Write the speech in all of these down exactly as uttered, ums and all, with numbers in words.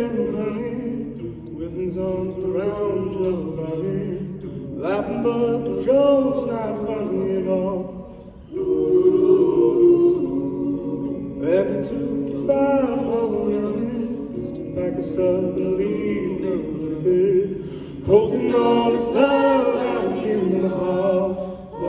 in honey, with his arms around your body, laughing but the joke's not funny at all. And it took you five whole minutes to pack us up and leave them with it, holding all this love out in the hall.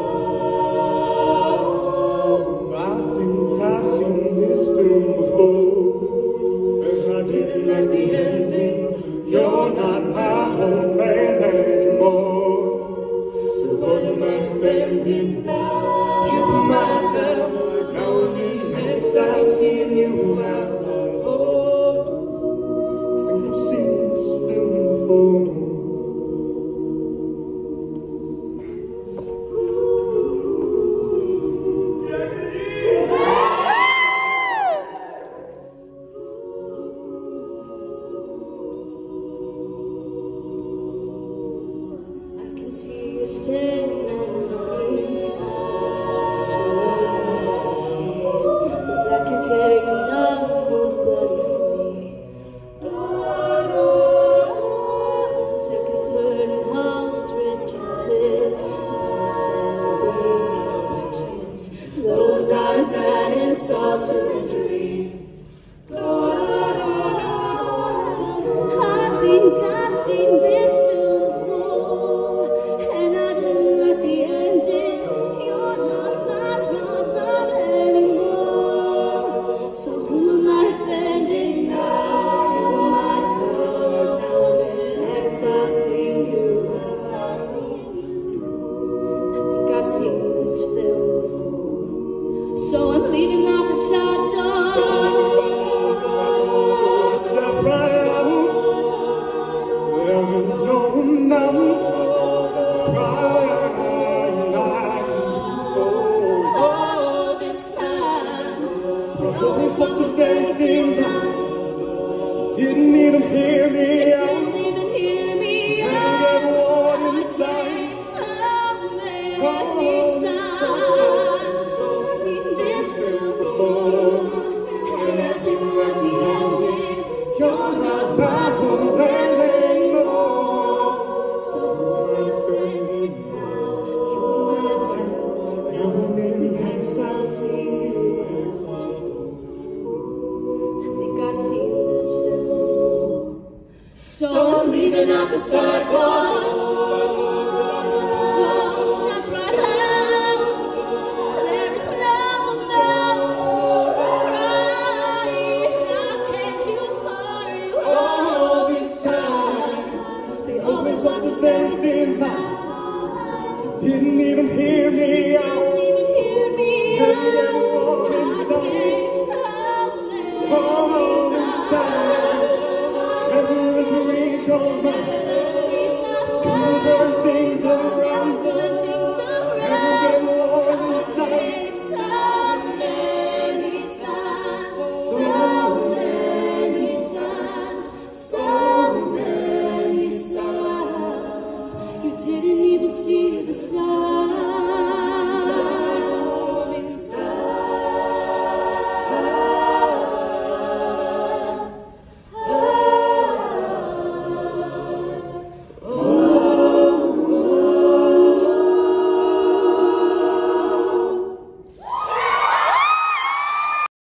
Oh, I think I've seen this film before, and I didn't like the ending. You're not my homeland anymore, so what am I defending now? You might as well know me. I've seen you outside. Oh, I think I've seen this film before. I can see you staring at me. Your knuckles bloody for me. Second, third, and hundredth chances. Celebrations. Those eyes that insult to injury. I think I've seen this film before, and I didn't like the ending. You're not my problem anymore. So who am I offending now? Who am I to? Now I'm in exile, seeing you. I think I've seen this film before, so I'm leaving out the side door. So step right out. There is no one now. Crying I can do for. Oh, this time. I always walked the very thing now. Didn't even hear me out. Didn't even hear me And out. everyone I inside. can't slow me side. I've seen this film before, and I didn't like the ending. You're not my homeland anymore. So who am I offending now? You are my town. Now I'm in exile, seeing you as before. I think I've seen this film before, so I'm leaving out the side door. So step right out. There is no one else crying. I can't do for you. All this time, they always walked the very thing now. Didn't even hear me out. Didn't even hear me And out. everyone I inside. can't slow me All this time, and we learned to reach your mind.